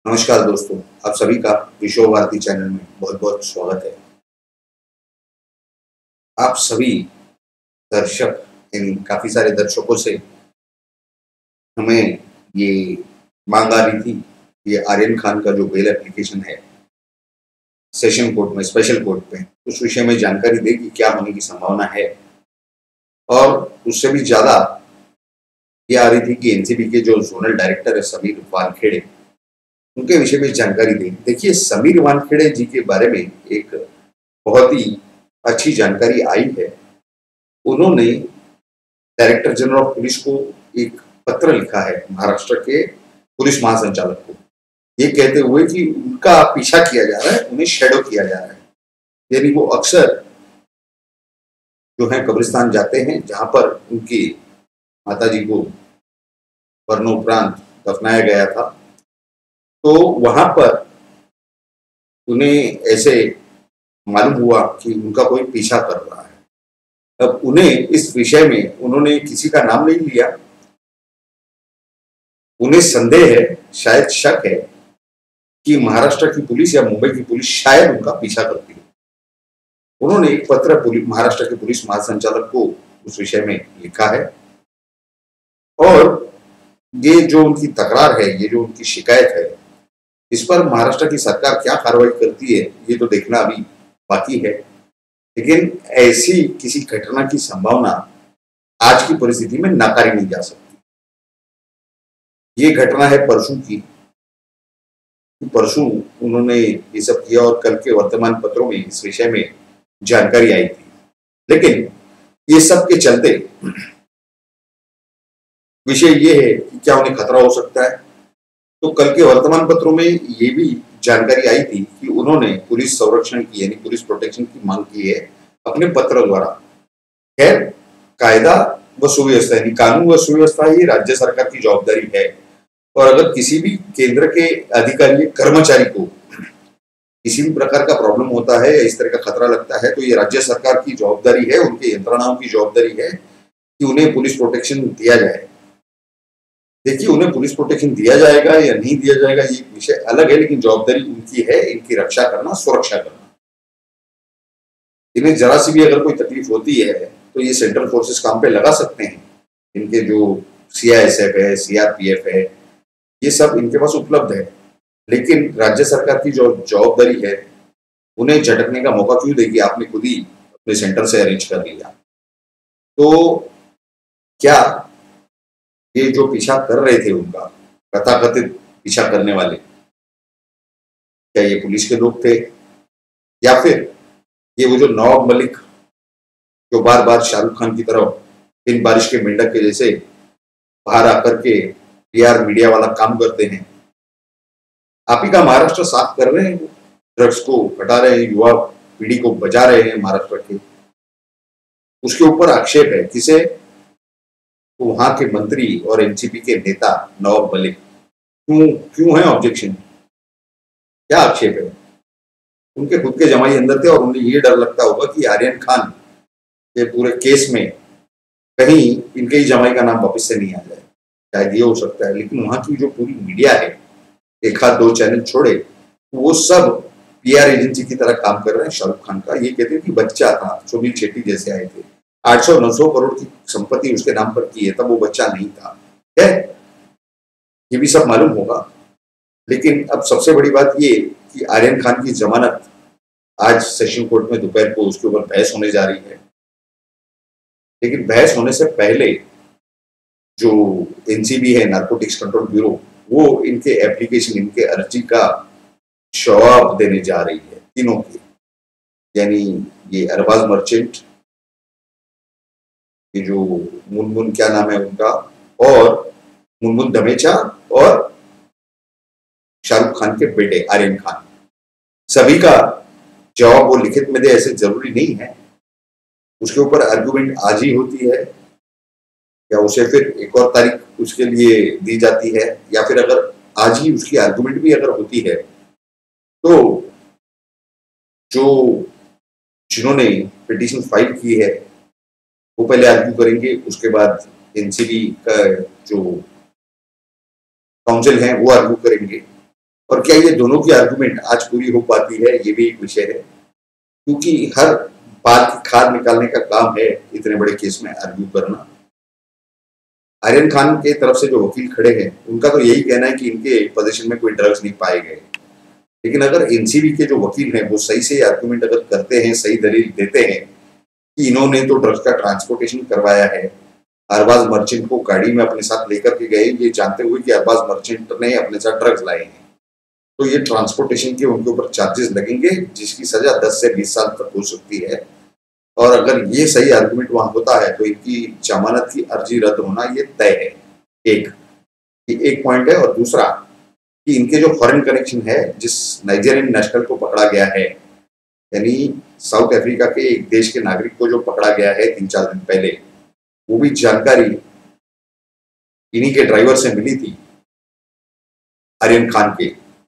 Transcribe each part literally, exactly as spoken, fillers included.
नमस्कार दोस्तों, आप सभी का विश्व भारती चैनल में बहुत-बहुत स्वागत है। आप सभी दर्शक यानी काफ़ी सारे दर्शकों से हमें ये माँग आ रही थी, ये आर्यन खान का जो बेल एप्लीकेशन है, सेशन कोर्ट में, स्पेशल कोर्ट में, उस विषय में जानकारी दें कि क्या होने की संभावना है। और उससे भी ज़्यादा ये आ रही थी कि एनसीबी के जो ज़ोनल डायरेक्टर है समीर वानखेड़े, उनके विषय में जानकारी दें। देखिए, समीर वानखेड़े जी के बारे में एक बहुत ही अच्छी जानकारी आई है। उन्होंने डायरेक्टर जनरल ऑफ पुलिस को एक पत्र लिखा है महाराष्ट्र के पुलिस महासंचालक को, ये कहते हुए कि उनका पीछा किया जा रहा है, उन्हें शैडो किया जा रहा है। यानी वो अक्सर जो है कब्रिस्तान जाते हैं जहां पर उनकी माताजी को मरणोपरांत दफनाया गया था, तो वहां पर उन्हें ऐसे मालूम हुआ कि उनका कोई पीछा कर रहा है। अब उन्हें इस विषय में उन्होंने किसी का नाम नहीं लिया, उन्हें संदेह है, शायद शक है कि महाराष्ट्र की पुलिस या मुंबई की पुलिस शायद उनका पीछा करती है। उन्होंने एक पत्र महाराष्ट्र के पुलिस महासंचालक को उस विषय में लिखा है और ये जो उनकी तकरार है, ये जो उनकी शिकायत है, इस पर महाराष्ट्र की सरकार क्या कार्रवाई करती है ये तो देखना अभी बाकी है। लेकिन ऐसी किसी घटना की संभावना आज की परिस्थिति में नकारी नहीं जा सकती। ये घटना है परसों की। परसों उन्होंने ये सब किया और कल के वर्तमान पत्रों में इस विषय में जानकारी आई थी। लेकिन ये सब के चलते विषय ये है कि क्या उन्हें खतरा हो सकता है। तो कल के वर्तमान पत्रों में ये भी जानकारी आई थी कि उन्होंने पुलिस संरक्षण की यानी पुलिस प्रोटेक्शन की मांग की है अपने पत्र द्वारा। खैर, कायदा व सुव्यवस्था यानी कानून व सुव्यवस्था ये राज्य सरकार की जवाबदारी है और अगर किसी भी केंद्र के अधिकारी कर्मचारी को किसी भी प्रकार का प्रॉब्लम होता है या इस तरह का खतरा लगता है तो ये राज्य सरकार की जवाबदारी है, उनके यंत्रणाओं की जवाबदारी है कि उन्हें पुलिस प्रोटेक्शन दिया जाए। देखिए, उन्हें पुलिस प्रोटेक्शन दिया जाएगा या नहीं दिया जाएगा ये विषय अलग है, लेकिन जवाबदारी उनकी है इनकी रक्षा करना, सुरक्षा करना। इन्हें जरा सी भी अगर कोई तकलीफ होती है तो ये सेंट्रल फोर्सेस काम पे लगा सकते हैं। इनके जो सीआईएसएफ है, सीआरपीएफ है, ये सब इनके पास उपलब्ध है। लेकिन राज्य सरकार की जो जवाबदारी है उन्हें झटकने का मौका क्यों देगी, आपने खुद ही अपने सेंटर से अरेंज कर लिया। तो क्या ये जो पीछा कर रहे थे उनका तथाकथित पीछा करने वाले, क्या ये पुलिस के लोग थे या फिर ये वो जो नवाब मलिक जो बार बार शाहरुख खान की तरह बिन बारिश के मेंढक के जैसे बाहर आकर के पीआर मीडिया वाला काम करते हैं। आप ही का महाराष्ट्र साफ कर रहे हैं, ड्रग्स को हटा रहे हैं, युवा पीढ़ी को बचा रहे हैं महाराष्ट्र के। उसके ऊपर आक्षेप है किसे? तो वहां के मंत्री और एनसीपी के नेता नवाब मलिक। क्यों क्यों है ऑब्जेक्शन? क्या आक्षेप है? उनके खुद के जमाई अंदर थे और उन्हें ये डर लगता होगा कि आर्यन खान के पूरे केस में कहीं इनके ही जमाई का नाम वापस से नहीं आ जाए, शायद ये हो सकता है। लेकिन वहां की जो पूरी मीडिया है, एक हाथ दो चैनल छोड़े, वो सब पीआर एजेंसी की तरह काम कर रहे हैं शाहरुख खान का। ये कहते हैं कि बच्चा था, सुनील शेट्टी जैसे आए थे, आठ सौ नौ सौ करोड़ की संपत्ति उसके नाम पर की है, तब वो बच्चा नहीं था। है ये भी सब मालूम होगा। लेकिन अब सबसे बड़ी बात ये कि आर्यन खान की जमानत आज सेशन कोर्ट में दोपहर को उसके ऊपर बहस होने जा रही है। लेकिन बहस होने से पहले जो एनसीबी है, नारकोटिक्स कंट्रोल ब्यूरो, वो इनके एप्लीकेशन, इनके अर्जी का जवाब देने जा रही है तीनों के, यानी ये अरबाज मर्चेंट, ये जो मुनमुन क्या नाम है उनका, और मुनमुन धमेचा और शाहरुख खान के बेटे आर्यन खान, सभी का जवाब वो लिखित में दे ऐसे जरूरी नहीं है। उसके ऊपर आर्गुमेंट आज ही होती है या उसे फिर एक और तारीख उसके लिए दी जाती है, या फिर अगर आज ही उसकी आर्गुमेंट भी अगर होती है तो जो जिन्होंने पिटीशन फाइल की है वो पहले आर्ग्यू करेंगे, उसके बाद एनसीबी का जो काउंसिल है वो आर्ग्यू करेंगे और क्या ये दोनों की आर्गुमेंट आज पूरी हो पाती है, ये भी एक विषय है, क्योंकि हर बात की खाद निकालने का काम है इतने बड़े केस में आर्ग्यू करना। आर्यन खान के तरफ से जो वकील खड़े हैं उनका तो यही कहना है कि इनके पोजीशन में कोई ड्रग्स नहीं पाए गए, लेकिन अगर एनसीबी के जो वकील हैं वो सही से आर्गुमेंट अगर करते हैं, सही दलील देते हैं कि इन्होंने तो ड्रग्स का ट्रांसपोर्टेशन करवाया है, अरबाज मर्चेंट को गाड़ी में अपने साथ लेकर के गए ये जानते हुए कि अरबाज मर्चेंट ने अपने साथ ड्रग्स लाए हैं, तो ये ट्रांसपोर्टेशन के उनके ऊपर चार्जेस लगेंगे जिसकी सजा दस से बीस साल तक हो सकती है। और अगर ये सही आर्गुमेंट वहां होता है तो इनकी जमानत की अर्जी रद्द होना ये तय है। एक ये एक पॉइंट है। और दूसरा कि इनके जो फॉरेन कनेक्शन है, जिस नाइजीरियन नेशनल को पकड़ा गया है, यानी साउथ अफ्रीका के एक देश के नागरिक को जो पकड़ा गया है तीन चार दिन पहले, वो भी जानकारी इन्हीं के ड्राइवर से मिली थी, आर्यन खान के।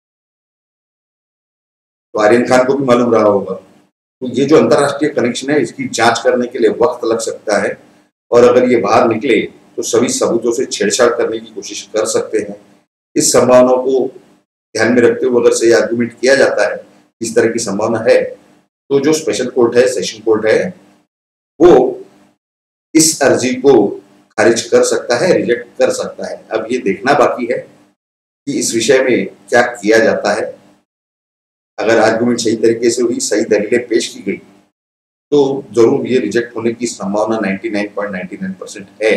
तो आर्यन खान को भी मालूम रहा होगा। तो ये जो अंतरराष्ट्रीय कनेक्शन है इसकी जांच करने के लिए वक्त लग सकता है, और अगर ये बाहर निकले तो सभी सबूतों से छेड़छाड़ करने की कोशिश कर सकते हैं। इस संभावना को ध्यान में रखते हुए अगर सही आर्गुमेंट किया जाता है, इस तरह की संभावना है, तो जो स्पेशल कोर्ट है, सेशन कोर्ट है, वो इस अर्जी को खारिज कर सकता है, रिजेक्ट कर सकता है। अब ये देखना बाकी है कि इस विषय में क्या किया जाता है। अगर आर्गुमेंट सही तरीके से हुई, सही दलीलें पेश की गई, तो जरूर ये रिजेक्ट होने की संभावना निन्यानवे पॉइंट नौ नौ परसेंट है,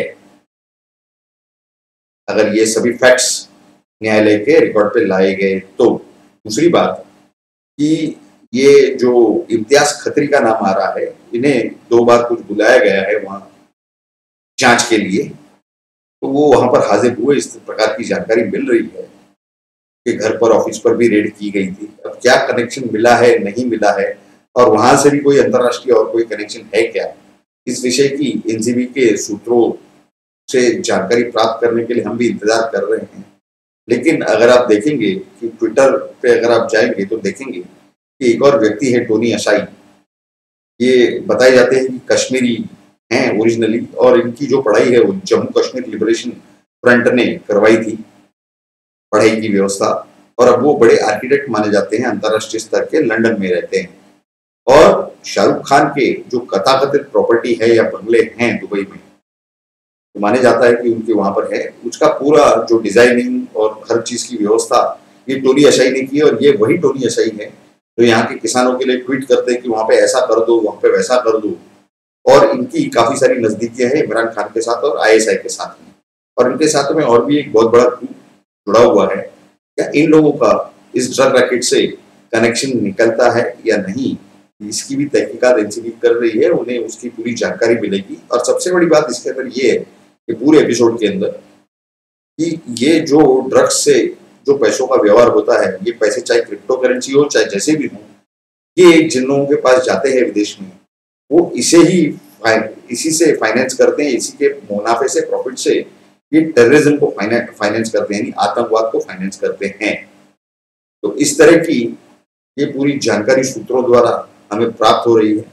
अगर ये सभी फैक्ट्स न्यायालय के रिकॉर्ड पे लाए गए तो। दूसरी बात कि ये जो इम्तियाज खत्री का नाम आ रहा है, इन्हें दो बार कुछ बुलाया गया है वहां जांच के लिए, तो वो वहां पर हाजिर हुए, इस प्रकार की जानकारी मिल रही है कि घर पर, ऑफिस पर भी रेड की गई थी। अब क्या कनेक्शन मिला है, नहीं मिला है, और वहां से भी कोई अंतरराष्ट्रीय और कोई कनेक्शन है क्या, इस विषय की एनसीबी के सूत्रों से जानकारी प्राप्त करने के लिए हम भी इंतजार कर रहे हैं। लेकिन अगर आप देखेंगे कि ट्विटर पे अगर आप जाएंगे तो देखेंगे कि एक और व्यक्ति है, टोनी अशाई, ये बताए जाते हैं कि कश्मीरी हैं ओरिजिनली, और इनकी जो पढ़ाई है वो जम्मू कश्मीर लिबरेशन फ्रंट ने करवाई थी पढ़ाई की व्यवस्था, और अब वो बड़े आर्किटेक्ट माने जाते हैं, अंतरराष्ट्रीय स्तर के, लंदन में रहते हैं। और शाहरुख खान के जो कथाकथित प्रॉपर्टी है या बंगले हैं दुबई में, तो माने जाता है कि उनके वहां पर है, उसका पूरा जो डिजाइनिंग और हर चीज की व्यवस्था ये टोनी अशाई ने की है। और ये वही टोनी अशाई है जो यहाँ के किसानों के लिए ट्वीट करते हैं कि वहां पे ऐसा कर दो, वहां पे वैसा कर दो, और इनकी काफी सारी नजदीकियां हैं इमरान खान के साथ और आईएसआई के साथ में, और इनके साथ में और भी एक बहुत बड़ा ग्रुप जुड़ा हुआ है। क्या इन लोगों का इस ड्रग रैकेट से कनेक्शन निकलता है या नहीं, इसकी भी तहकीकात एनसीबी कर रही है, उन्हें उसकी पूरी जानकारी मिलेगी। और सबसे बड़ी बात इसके अंदर ये है कि पूरे एपिसोड के अंदर कि ये जो ड्रग्स से जो पैसों का व्यवहार होता है, ये पैसे चाहे क्रिप्टो करेंसी हो चाहे जैसे भी हो, ये जिन लोगों के पास जाते हैं विदेश में, वो इसे ही इसी से फाइनेंस करते हैं, इसी के मुनाफे से, प्रॉफिट से ये टेररिज्म को फाइनेंस करते हैं, आतंकवाद को फाइनेंस करते हैं। तो इस तरह की ये पूरी जानकारी सूत्रों द्वारा हमें प्राप्त हो रही है।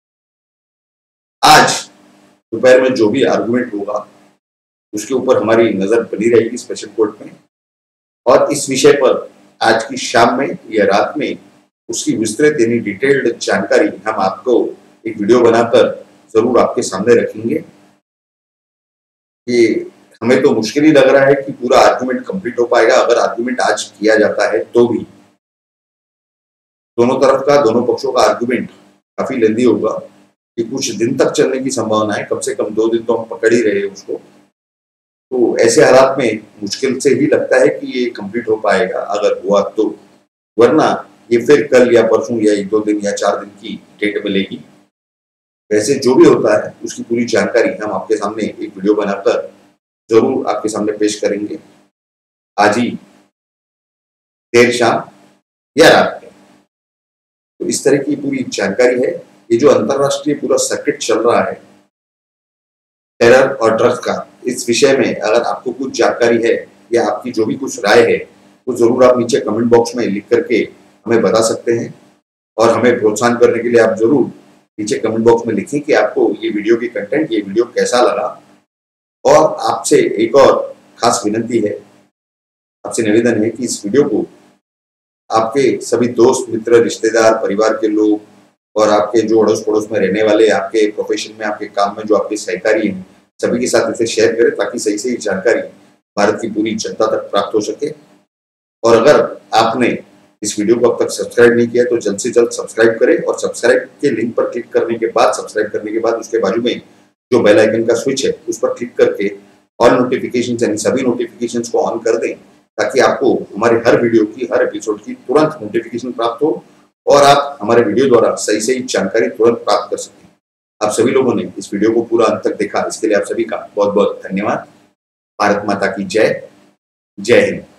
आज दोपहर में जो भी आर्गुमेंट होगा उसके ऊपर हमारी नजर बनी रहेगी स्पेशल कोर्ट में, और इस विषय पर आज की शाम में या रात में उसकी विस्तृत यानी डिटेल्ड जानकारी हम आपको एक वीडियो बनाकर जरूर आपके सामने रखेंगे। कि हमें तो मुश्किल ही लग रहा है कि पूरा आर्गुमेंट कंप्लीट हो पाएगा। अगर आर्गुमेंट आज किया जाता है तो भी दोनों तरफ का, दोनों पक्षों का आर्गुमेंट काफी लेंदी होगा, कि कुछ दिन तक चलने की संभावना है, कम से कम दो दिन तो हम पकड़ ही रहे उसको। तो ऐसे हालात में मुश्किल से ही लगता है कि ये कंप्लीट हो पाएगा अगर हुआ तो, वरना ये फिर कल या परसों या एक दो दिन या चार दिन की डेट मिलेगी। वैसे जो भी होता है उसकी पूरी जानकारी हम आपके सामने एक वीडियो बनाकर जरूर आपके सामने पेश करेंगे, आज ही देर शाम या रात में। तो इस तरह की पूरी जानकारी है। ये जो अंतरराष्ट्रीय पूरा सर्किट चल रहा है टेरर और ड्रग्स का, इस विषय में अगर आपको कुछ जानकारी है या आपकी जो भी कुछ राय है, वो जरूर आप नीचे कमेंट बॉक्स में लिख करके हमें बता सकते हैं। और हमें प्रोत्साहन करने के लिए आप जरूर नीचे कमेंट बॉक्स में लिखें कि आपको ये वीडियो की कंटेंट, ये वीडियो कैसा लगा। और आपसे एक और खास विनती है, आपसे निवेदन है कि इस वीडियो को आपके सभी दोस्त मित्र रिश्तेदार परिवार के लोग और आपके जो अड़ोस पड़ोस में रहने वाले, आपके प्रोफेशन में, आपके काम में जो आपके सहकारी हैं, सभी के साथ इसे शेयर करें ताकि सही सही जानकारी भारत की पूरी जनता तक प्राप्त हो सके। और अगर आपने इस वीडियो को अब तक सब्सक्राइब नहीं किया तो जल्द से जल्द सब्सक्राइब करें और सब्सक्राइब के लिंक पर क्लिक करने के बाद सब्सक्राइब करने के बाद उसके बाजू में जो बेल आइकन का स्विच है उस पर क्लिक करके ऑल नोटिफिकेशन यानी सभी नोटिफिकेशंस को ऑन कर दें ताकि आपको हमारे हर वीडियो की, हर एपिसोड की तुरंत नोटिफिकेशन प्राप्त हो और आप हमारे वीडियो द्वारा सही सही जानकारी तुरंत प्राप्त कर सकें। आप सभी लोगों ने इस वीडियो को पूरा अंत तक देखा, इसके लिए आप सभी का बहुत बहुत धन्यवाद। भारत माता की जय। जय हिंद।